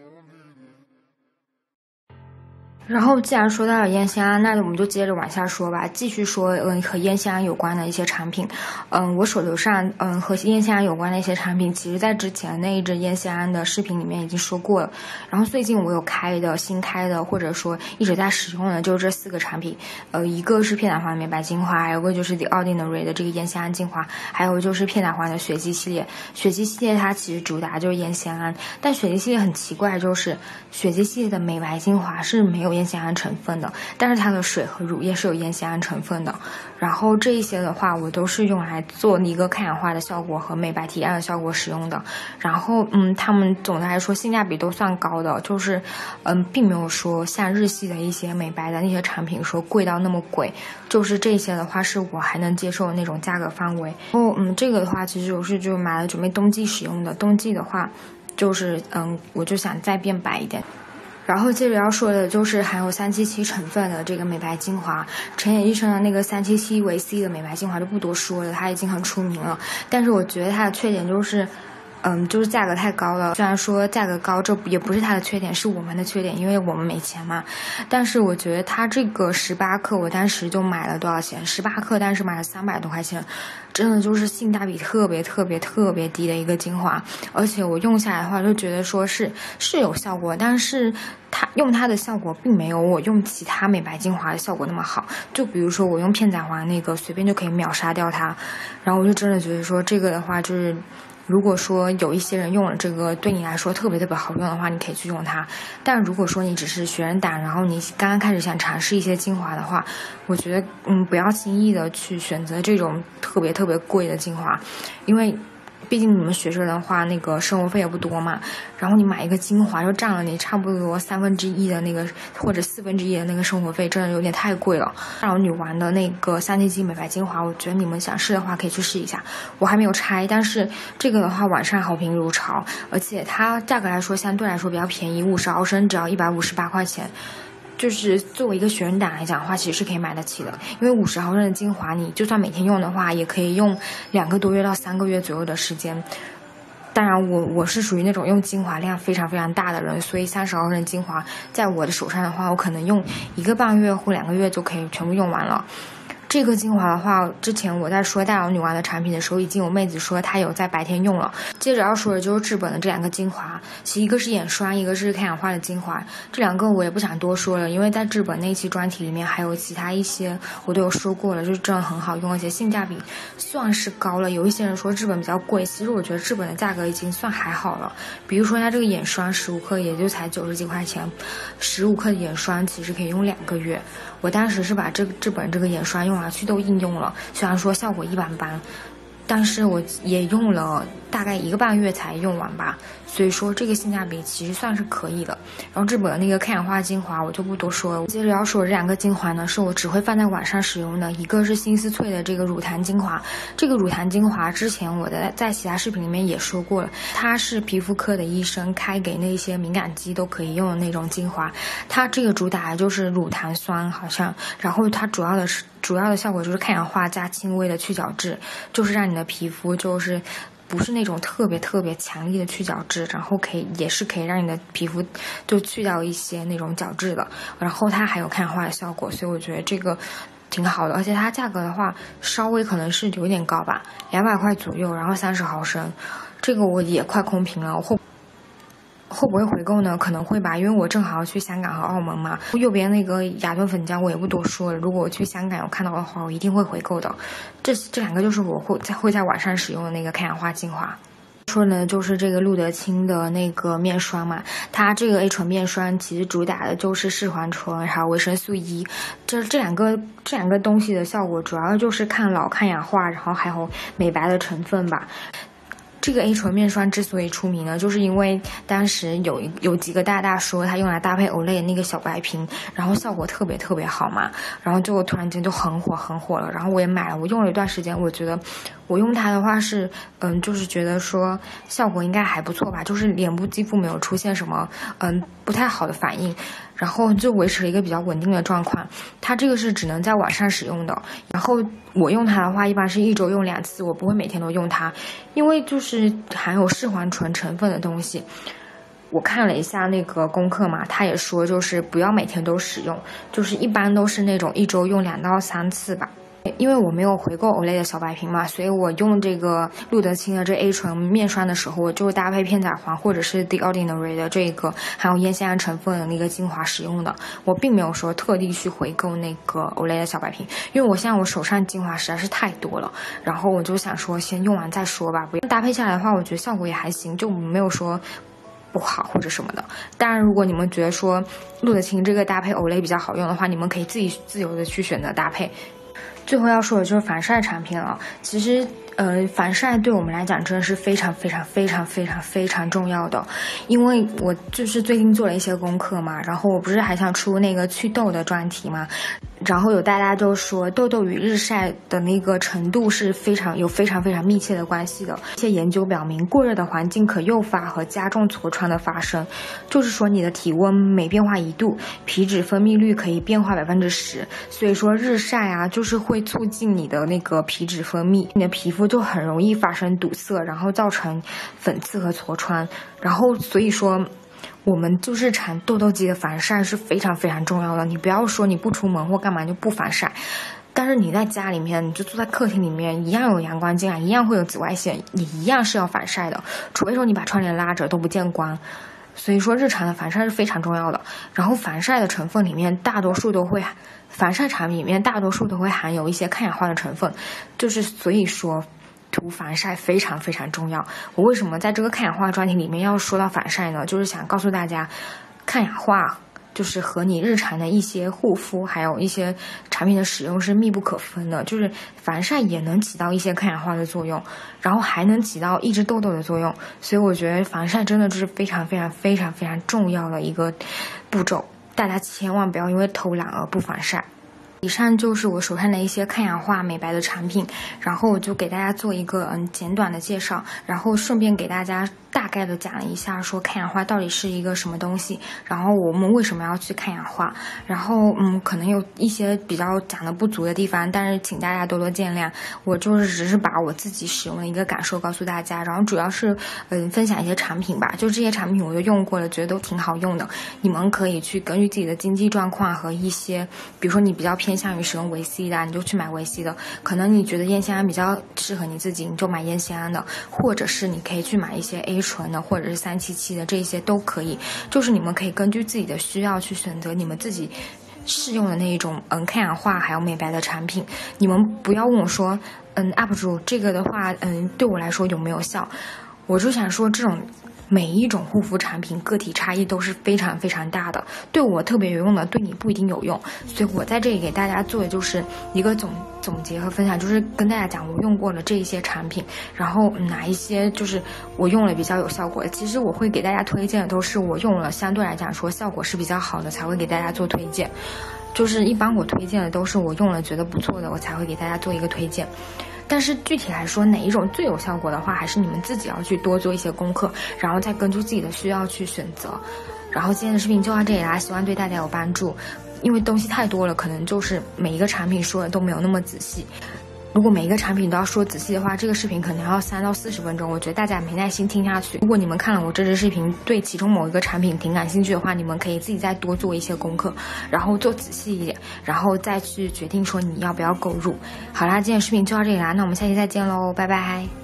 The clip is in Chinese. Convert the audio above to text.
然后既然说到了烟酰胺，那我们就接着往下说吧，继续说和烟酰胺有关的一些产品。我手头上和烟酰胺有关的一些产品，其实在之前那一支烟酰胺的视频里面已经说过了。然后最近我有新开的，或者说一直在使用的就是这4个产品。一个是片仔癀美白精华，还有个就是 The Ordinary 的这个烟酰胺精华，还有就是片仔癀的雪肌系列。雪肌系列它其实主打就是烟酰胺，但雪肌系列很奇怪，就是雪肌系列的美白精华是没有烟酰胺成分的，但是它的水和乳液是有烟酰胺成分的。然后这一些的话，我都是用来做一个抗氧化的效果和美白提亮的效果使用的。然后他们总的来说性价比都算高的，就是并没有说像日系的一些美白的那些产品说贵到那么贵，就是这些的话是我还能接受的那种价格范围。然后这个的话其实我是就买了准备冬季使用的，冬季的话就是我就想再变白一点。然后接着要说的就是含有377成分的这个美白精华，陈野医生的那个377维 C 的美白精华就不多说了，它已经很出名了。但是我觉得它的缺点就是就是价格太高了。虽然说价格高，这也不是它的缺点，是我们的缺点，因为我们没钱嘛。但是我觉得它这个18克，我当时就买了多少钱？18克，但是买了300多块钱，真的就是性价比特别低的一个精华。而且我用下来的话，就觉得说是有效果，但是它的效果并没有我用其他美白精华的效果那么好。就比如说我用片仔癀那个，随便就可以秒杀掉它。然后我就真的觉得说这个的话就是。如果说有一些人用了这个对你来说特别好用的话，你可以去用它。但如果说你只是学人胆，然后你刚刚开始想尝试一些精华的话，我觉得不要轻易的去选择这种特别贵的精华，因为毕竟你们学生的话那个生活费也不多嘛，然后你买一个精华就占了你差不多1/3的那个或者1/4的那个生活费，真的有点太贵了。然后女王的那个377美白精华，我觉得你们想试的话可以去试一下，我还没有拆，但是这个的话网上好评如潮，而且它价格来说相对来说比较便宜，50毫升只要158块钱。就是作为一个学生党来讲的话，其实是可以买得起的，因为50毫升的精华，你就算每天用的话，也可以用2个多月到3个月左右的时间。当然我是属于那种用精华量非常大的人，所以30毫升精华在我的手上的话，我可能用1个半月或2个月就可以全部用完了。这个精华的话，之前我在说大佬女王的产品的时候，已经有妹子说她有在白天用了。接着要说的就是至本的这2个精华，其实一个是眼霜，一个是抗氧化的精华。这2个我也不想多说了，因为在至本那期专题里面还有其他一些我都有说过了，就是真的很好用，而且性价比算是高了。有一些人说至本比较贵，其实我觉得至本的价格已经算还好了。比如说它这个眼霜15克也就才90几块钱，15克的眼霜其实可以用2个月。我当时是把至本这个眼霜用来祛痘应用了，虽然说效果一般般，但是我也用了大概1个半月才用完吧，所以说这个性价比其实算是可以的。然后至本的那个抗氧化精华我就不多说了，接着要说的这2个精华呢，是我只会放在晚上使用的。一个是新丝萃的这个乳檀精华，这个乳檀精华之前我在其他视频里面也说过了，它是皮肤科的医生开给那些敏感肌都可以用的那种精华。它这个主打的就是乳檀酸好像，然后它主要的效果就是抗氧化加轻微的去角质，就是让你的皮肤就是不是那种特别强力的去角质，然后也是可以让你的皮肤就去掉一些那种角质的，然后它还有抗氧化的效果，所以我觉得这个挺好的。而且它价格的话稍微可能是有点高吧，200块左右，然后30毫升，这个我也快空瓶了。会不会回购呢？可能会吧，因为我正好要去香港和澳门嘛。右边那个雅顿粉浆我也不多说了，如果我去香港有看到的话，我一定会回购的。这2个就是我会在晚上使用的那个抗氧化精华。说呢就是这个露得清的那个面霜嘛，它这个 A 醇面霜其实主打的就是视黄醇还有维生素 E， 这两个东西的效果主要就是抗老抗氧化，然后还有美白的成分吧。这个 A 醇面霜之所以出名呢，就是因为当时有几个大说它用来搭配 Olay 那个小白瓶，然后效果特别好嘛，然后就突然间就很火了，然后我也买了，我用了一段时间，我觉得我用它的话是就是觉得说效果应该还不错吧，就是脸部肌肤没有出现什么不太好的反应，然后就维持了一个比较稳定的状况。它这个是只能在晚上使用的，然后我用它的话一般是1周用2次，我不会每天都用它，因为就是含有视黄醇成分的东西， 我看了一下那个功课嘛，他也说就是不要每天都使用，就是一般都是那种1周用2到3次吧。因为我没有回购 Olay 的小白瓶嘛，所以我用这个露得清的这 A 醇面霜的时候，我就搭配片仔癀或者是 The Ordinary 的这个含有烟酰胺成分的那个精华使用的。我并没有说特地去回购那个 Olay 的小白瓶，因为我现在我手上精华实在是太多了，然后我就想说先用完再说吧。不搭配下来的话，我觉得效果也还行，就没有说不好或者什么的。当然如果你们觉得说露得清这个搭配 Olay 比较好用的话，你们可以自由的去选择搭配。最后要说的就是防晒产品了。其实防晒对我们来讲真的是非常重要的。因为我就是最近做了一些功课嘛，然后我不是还想出那个祛痘的专题嘛，然后有大家就说痘痘与日晒的那个程度是非常密切的关系的。一些研究表明，过热的环境可诱发和加重痤疮的发生，就是说你的体温每变化1度，皮脂分泌率可以变化10%，所以说日晒啊就是会促进你的那个皮脂分泌，你的皮肤就很容易发生堵塞，然后造成粉刺和痤疮。然后所以说我们就日常痘痘肌的防晒是非常重要的。你不要说你不出门或干嘛就不防晒，但是你在家里面，你就坐在客厅里面，一样有阳光进来，一样会有紫外线，你一样是要防晒的，除非说你把窗帘拉着都不见光。所以说日常的防晒是非常重要的。然后防晒的成分里面防晒产品里面大多数都会含有一些抗氧化的成分，就是所以说涂防晒非常重要。我为什么在这个抗氧化专题里面要说到防晒呢？就是想告诉大家，抗氧化就是和你日常的一些护肤还有一些产品的使用是密不可分的，就是防晒也能起到一些抗氧化的作用，然后还能起到抑制痘痘的作用。所以我觉得防晒真的就是非常重要的一个步骤，大家千万不要因为偷懒而不防晒。以上就是我手上的一些抗氧化美白的产品，然后我就给大家做一个简短的介绍，然后顺便给大家大概的讲了一下说抗氧化到底是一个什么东西，然后我们为什么要去抗氧化，然后可能有一些比较讲的不足的地方，但是请大家多多见谅。我就是只是把我自己使用的一个感受告诉大家，然后主要是分享一些产品吧，就这些产品我都用过了，觉得都挺好用的。你们可以去根据自己的经济状况和一些比如说你比较偏向于使用维 C 的，你就去买维 C 的，可能你觉得烟酰胺比较适合你自己，你就买烟酰胺的，或者是你可以去买一些 A 醇的或者是377的，这些都可以。就是你们可以根据自己的需要去选择你们自己适用的那一种抗氧化还有美白的产品。你们不要问我说UP 主这个的话对我来说有没有效，我就想说这种每一种护肤产品个体差异都是非常大的，对我特别有用的对你不一定有用，所以我在这里给大家做的就是一个总结和分享，就是跟大家讲我用过的这一些产品，然后哪一些就是我用了比较有效果。其实我会给大家推荐的都是我用了相对来讲说效果是比较好的才会给大家做推荐，就是一般我推荐的都是我用了觉得不错的我才会给大家做一个推荐。但是具体来说哪一种最有效果的话，还是你们自己要去多做一些功课，然后再根据自己的需要去选择。然后今天的视频就到这里啦，希望对大家有帮助。因为东西太多了，可能就是每一个产品说的都没有那么仔细。如果每一个产品都要说仔细的话，这个视频可能要3到40分钟，我觉得大家没耐心听下去。如果你们看了我这支视频，对其中某一个产品挺感兴趣的话，你们可以自己再多做一些功课，然后做仔细一点，然后再去决定说你要不要购入。好啦，今天的视频就到这里啦，那我们下期再见喽，拜拜。